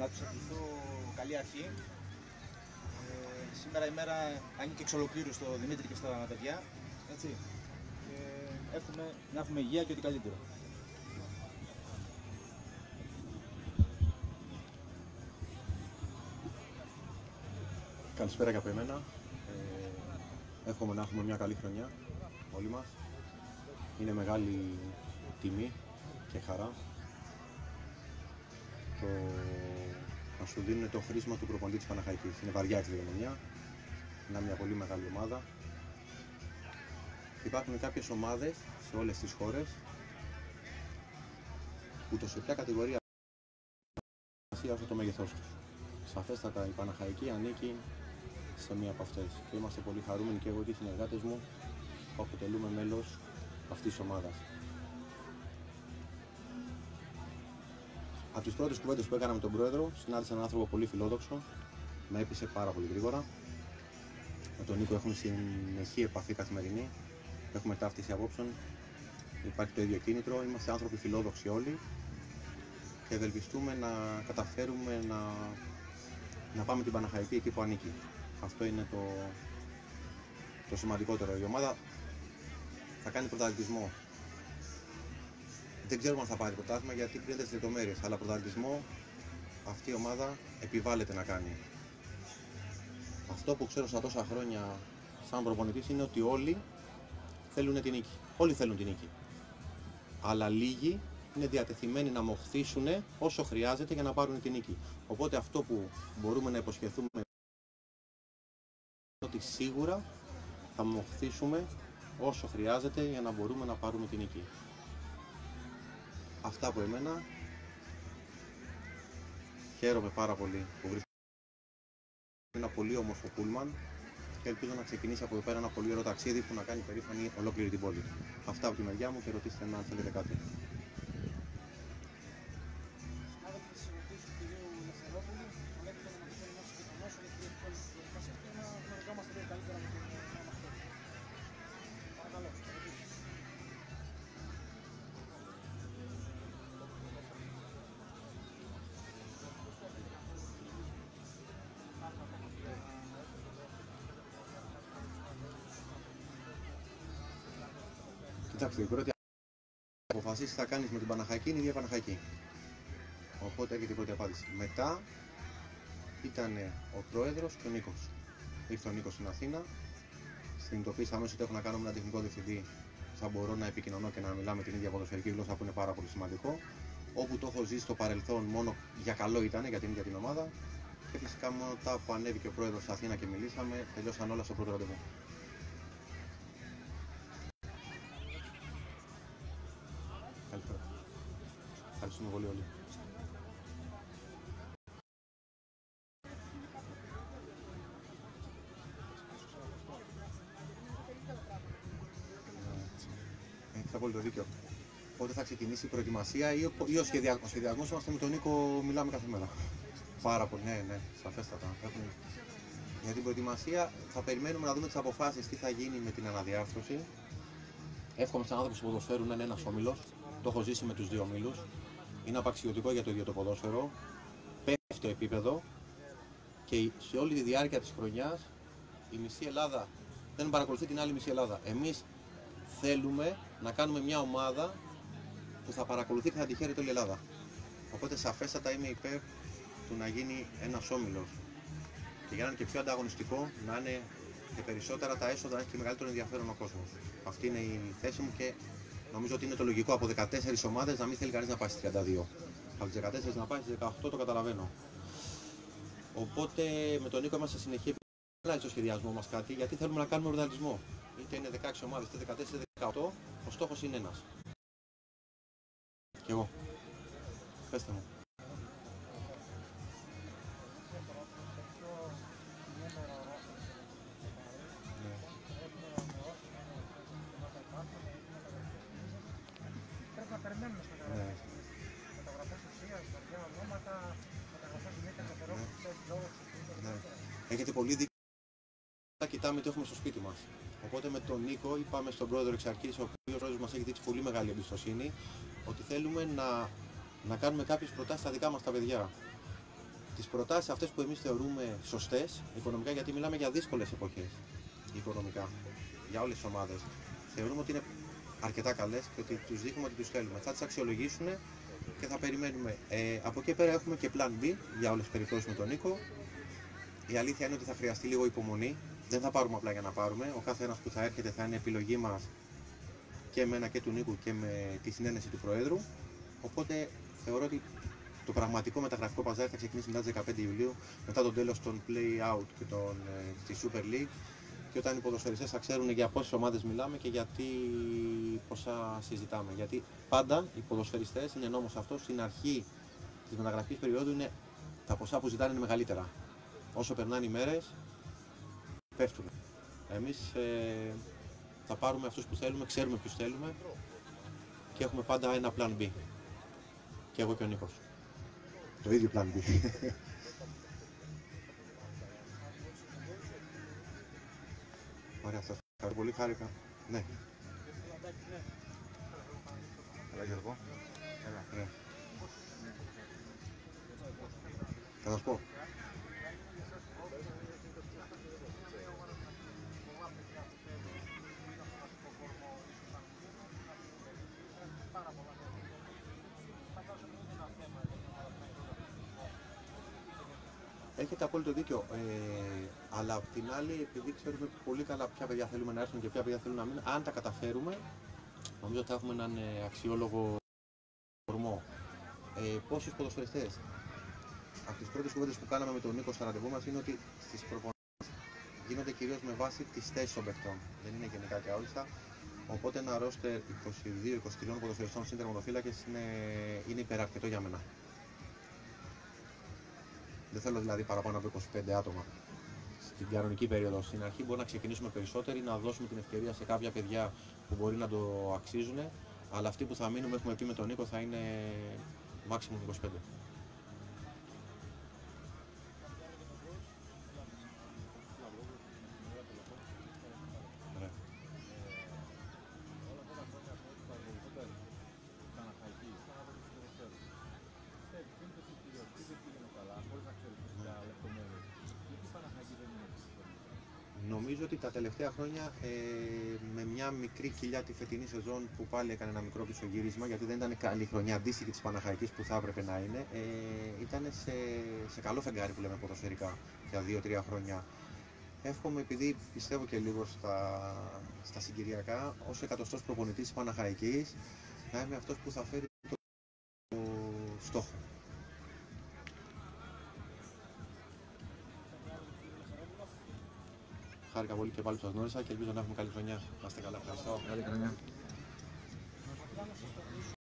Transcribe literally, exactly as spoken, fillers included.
να τους ευχηθώ καλή αρχή. Ε, σήμερα η μέρα ανήκει εξ ολοκλήρου στο Δημήτρη και στα παιδιά. Έτσι. Και εύχομαι να έχουμε υγεία και ό,τι καλύτερο. Καλησπέρα και από εμένα. Ε, εύχομαι να έχουμε μια καλή χρονιά όλοι μας. Είναι μεγάλη τιμή και χαρά το να σου δίνουν το χρήσμα του προπονητή της Παναχαϊκής. Είναι βαριά η κληρονομιά, είναι μια πολύ μεγάλη ομάδα. Υπάρχουν κάποιες ομάδες σε όλες τις χώρες που το σε ποια κατηγορία όσο το μέγεθός τους. Σαφέστατα η Παναχαϊκή ανήκει σε μία από αυτές και είμαστε πολύ χαρούμενοι και εγώ και οι συνεργάτες μου που αποτελούμε μέλος αυτής της ομάδας. Από τις πρώτες κουβέντες που έκανα με τον πρόεδρο, συνάντησα έναν άνθρωπο πολύ φιλόδοξο, με έπεισε πάρα πολύ γρήγορα. Με τον Νίκο έχουμε συνεχή επαφή καθημερινή, έχουμε ταύτιση απόψεων, υπάρχει το ίδιο κίνητρο, είμαστε άνθρωποι φιλόδοξοι όλοι και ευελπιστούμε να καταφέρουμε να, να πάμε την Παναχαϊκή εκεί που ανήκει. Αυτό είναι το, το σημαντικότερο. Η ομάδα θα κάνει πρωταθλητισμό. Δεν ξέρουμε αν θα πάρει πρωτάθλημα γιατί κρίνεται στις λεπτομέρειες, αλλά πρωταθλητισμό αυτή η ομάδα επιβάλλεται να κάνει. Αυτό που ξέρω στα τόσα χρόνια σαν προπονητής είναι ότι όλοι θέλουν την νίκη. Όλοι θέλουν την νίκη. Αλλά λίγοι είναι διατεθειμένοι να μοχθήσουν όσο χρειάζεται για να πάρουν την νίκη. Οπότε αυτό που μπορούμε να υποσχεθούμε είναι ότι σίγουρα θα μοχθήσουμε όσο χρειάζεται για να μπορούμε να πάρουμε την νίκη. Αυτά από εμένα. Χαίρομαι πάρα πολύ που βρίσκομαι ένα πολύ όμορφο πούλμαν και ελπίζω να ξεκινήσει από εδώ πέρα ένα πολύ ωραίο ταξίδι που να κάνει περήφανη ολόκληρη την πόλη. Αυτά από τη μεριά μου και ρωτήστε με αν θέλετε κάτι. Κοιτάξτε, η πρώτη αποφασίσεις θα κάνεις με την Παναχαϊκή είναι η ίδια Παναχαϊκή. Οπότε έρχεται η πρώτη απάντηση. Μετά ήταν ο πρόεδρος και ο Νίκος. Ήρθε ο Νίκος στην Αθήνα, συνειδητοποίησα αμέσως ότι έχω να κάνω με έναν τεχνικό διευθυντή. Θα μπορώ να επικοινωνώ και να μιλάμε την ίδια ποδοσφαιρική γλώσσα που είναι πάρα πολύ σημαντικό. Όπου το έχω ζήσει στο παρελθόν μόνο για καλό ήταν για την ίδια την ομάδα. Και φυσικά μόνο τα που ανέβηκε ο πρόεδρος στην Αθήνα και μιλήσαμε, τελειώσαν όλα στο πρώτο ραντεβού. Καλησπέρα. Ευχαριστούμε πολύ όλοι. Έχετε απόλυτο δίκιο. Πότε θα ξεκινήσει η προετοιμασία ή ο, ή ο σχεδιασμός. Ο σχεδιασμός είμαστε με τον Νίκο, μιλάμε κάθε μέρα. Πάρα πολύ, ναι, ναι, σαφέστατα. Έχουμε... Για την προετοιμασία θα περιμένουμε να δούμε τις αποφάσεις, τι θα γίνει με την αναδιάρθρωση. Εύχομαι σαν άνθρωπος του ποδοσφαίρου να είναι ένας όμιλος. Το έχω ζήσει με τους δύο ομίλους. Είναι απαξιωτικό για το ίδιο το ποδόσφαιρο. Πέφτει το επίπεδο και σε όλη τη διάρκεια της χρονιάς η μισή Ελλάδα δεν παρακολουθεί την άλλη μισή Ελλάδα. Εμείς θέλουμε να κάνουμε μια ομάδα που θα παρακολουθεί και θα τη χαίρεται όλη η Ελλάδα. Οπότε σαφέστατα είμαι υπέρ του να γίνει ένας όμιλος. Και για να είναι και πιο ανταγωνιστικό, να είναι και περισσότερα τα έσοδα, να έχει και μεγαλύτερο ενδιαφέρον ο κόσμος. Αυτή είναι η θέση μου και νομίζω ότι είναι το λογικό από δεκατέσσερις ομάδες να μην θέλει κανείς να πάει στις τριάντα δύο. Από τις δεκατέσσερις να πάει στις δεκαοκτώ το καταλαβαίνω. Οπότε με τον Νίκο είμαστε σε συνεχή επικοινωνία στο σχεδιασμό μας κάτι, γιατί θέλουμε να κάνουμε πρωταθλητισμό. Είτε είναι δεκαέξι ομάδες, είτε δεκατέσσερα, είτε δεκαοκτώ, ο στόχος είναι ένας. Και εγώ. Πέστε μου. Πρέπει να περιμένουμε στο μεταγραφές. Μεταγραφές ουσίας, βαριά ονόματα, μεταγραφές γυναίκες, δευτερόχρωτες, λόγους. Έχετε πολύ δίκιο. Κοιτάμε τι έχουμε στο σπίτι μας. Οπότε με τον Νίκο είπαμε στον πρόεδρο εξ αρχής, ο οποίος μας έχει δείξει πολύ μεγάλη εμπιστοσύνη, ότι θέλουμε να, να κάνουμε κάποιες προτάσεις στα δικά μας τα παιδιά. τις προτάσεις αυτές που εμείς θεωρούμε σωστές οικονομικά, γιατί μιλάμε για δύσκολες εποχές οικονομικά για όλες τις ομάδες. Θεωρούμε ότι είναι αρκετά καλές και ότι τους δείχνουμε ότι τους θέλουμε. Θα τις αξιολογήσουν και θα περιμένουμε. Ε, από εκεί πέρα έχουμε και plan B για όλες τις περιπτώσεις με τον Νίκο. Η αλήθεια είναι ότι θα χρειαστεί λίγο υπομονή. Δεν θα πάρουμε απλά για να πάρουμε. Ο κάθε ένας που θα έρχεται θα είναι επιλογή μας και εμένα και του Νίκου και με τη συνένεση του Προέδρου. Οπότε θεωρώ ότι το πραγματικό μεταγραφικό παζάρι θα ξεκινήσει μετά τις δεκαπέντε Ιουλίου, μετά το τέλος των play-out και των, ε, στη Super League, και όταν οι ποδοσφαιριστές θα ξέρουν για πόσες ομάδες μιλάμε και γιατί πόσα συζητάμε. Γιατί πάντα οι ποδοσφαιριστές, είναι νόμος αυτό, στην αρχή της μεταγραφικής περίοδου είναι, τα ποσά που ζητάνε είναι μεγαλύτερα. Όσο περνάνε οι μέρες, πέφτουν. Εμείς ε, θα πάρουμε αυτούς που θέλουμε, ξέρουμε ποιους θέλουμε και έχουμε πάντα ένα plan B. Και εγώ και ο Νίκος. Το ίδιο plan B. Ωραία, σας ευχαριστώ πολύ, χάρηκα. Ναι. Έλα Γιώργο. Έλα. Ωραία. Θα σας πω. Έχετε απόλυτο δίκιο. Ε, αλλά απ' την άλλη, επειδή ξέρουμε πολύ καλά ποια παιδιά θέλουμε να έρθουν και ποια παιδιά θέλουν να μείνουν, αν τα καταφέρουμε, νομίζω ότι θα έχουμε έναν ε, αξιόλογο κορμό. Ε, Πόσους ποδοσφαιριστές? Από τις πρώτες κουβέντες που κάναμε με τον Νίκο στα ραντεβού μας είναι ότι στις προπονήσεις γίνονται κυρίως με βάση τις θέσεις των παιχτών. Δεν είναι γενικά και αόριστα. Οπότε ένα ρόστερ είκοσι δύο είκοσι τρία ποδοσφαιριστών συν τερματοφύλακες είναι, είναι υπεραρκετό για μένα. Δεν θέλω δηλαδή παραπάνω από είκοσι πέντε άτομα στην κανονική περίοδο. Στην αρχή μπορεί να ξεκινήσουμε περισσότεροι, να δώσουμε την ευκαιρία σε κάποια παιδιά που μπορεί να το αξίζουν. Αλλά αυτοί που θα μείνουμε, έχουμε πει με τον Νίκο, θα είναι maximum είκοσι πέντε. Νομίζω ότι τα τελευταία χρόνια ε, με μια μικρή κοιλιά τη φετινή σεζόν που πάλι έκανε ένα μικρό πισωγύρισμα, γιατί δεν ήταν καλή χρονιά αντίστοιχη της Παναχαϊκής που θα έπρεπε να είναι, ε, ήταν σε, σε καλό φεγγάρι που λέμε ποδοσφαιρικά για δύο τρία χρόνια. Εύχομαι, επειδή πιστεύω και λίγο στα, στα συγκυριακά, ως εκατοστός προπονητής της Παναχαϊκής, να είμαι αυτός που θα φέρει το, το στόχο. Χάρηκα πολύ και πάλι που σας γνώρισα και ελπίζω να έχουμε καλή χρονιά. Να είστε καλά. Ευχαριστώ. Καλή χρονιά.